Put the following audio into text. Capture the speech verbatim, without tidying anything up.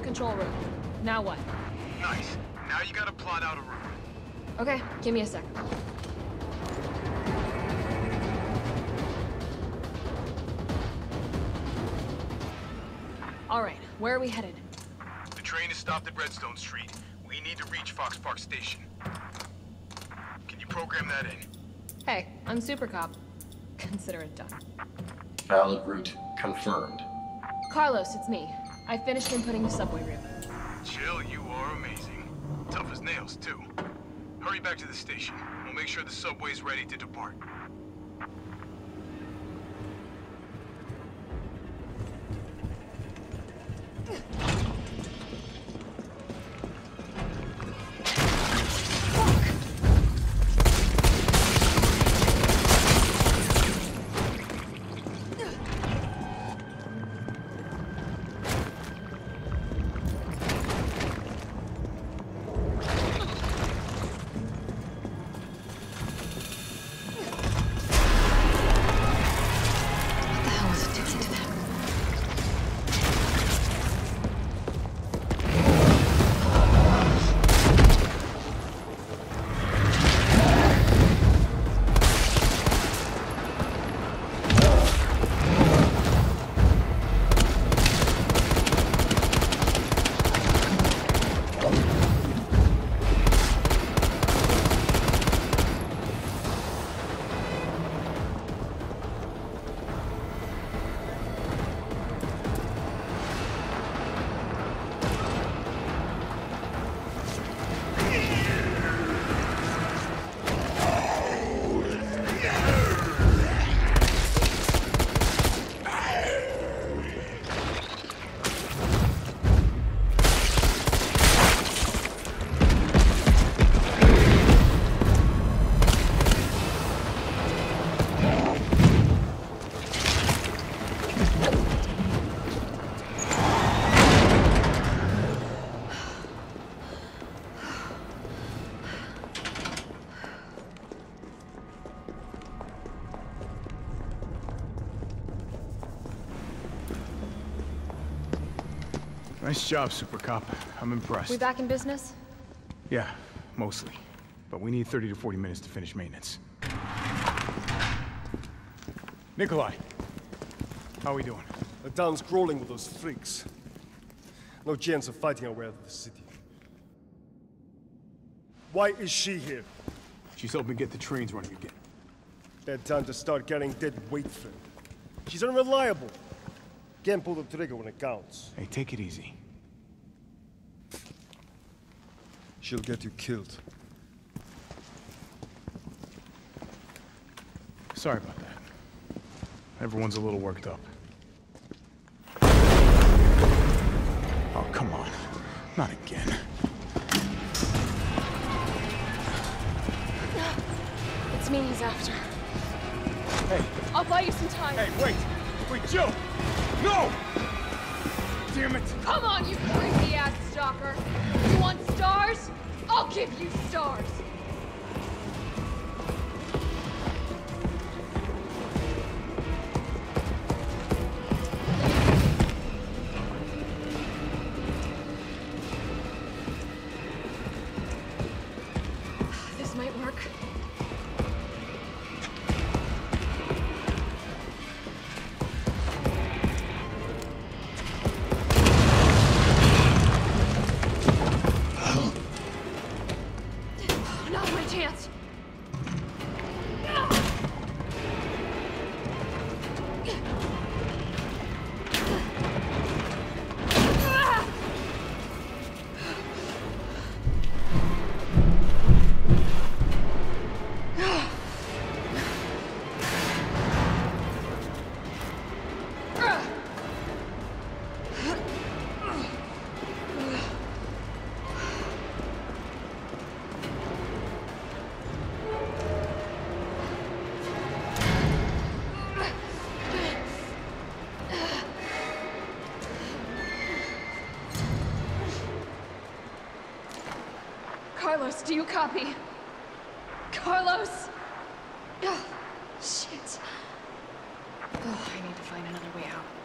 control room. Now what? Nice. Now you gotta plot out a route. Okay, give me a sec. All right, where are we headed? The train is stopped at Redstone Street. We need to reach Fox Park Station. Can you program that in? Hey, I'm Super Cop. Consider it done. Valid route confirmed. Carlos, it's me. I finished inputting the subway route. Chill, you are amazing. Tough as nails, too. Hurry back to the station. We'll make sure the subway's ready to depart. Nice job, Super Cop. I'm impressed. We back in business? Yeah, mostly. But we need thirty to forty minutes to finish maintenance. Nikolai, how are we doing? The town's crawling with those freaks. No chance of fighting our way out of the city. Why is she here? She's helping get the trains running again. Bad time to start carrying dead weight, friend. She's unreliable. Can't pull the trigger when it counts. Hey, take it easy. She'll get you killed. Sorry about that. Everyone's a little worked up. Oh, come on. Not again. It's me he's after. Hey. I'll buy you some time. Hey, wait! Wait, Jill! No! Damn it! Come on, you crazy-ass stalker! You want stars? I'll give you stars! This might work. Not my chance. Carlos, do you copy? Carlos! Oh, shit. Oh, I need to find another way out.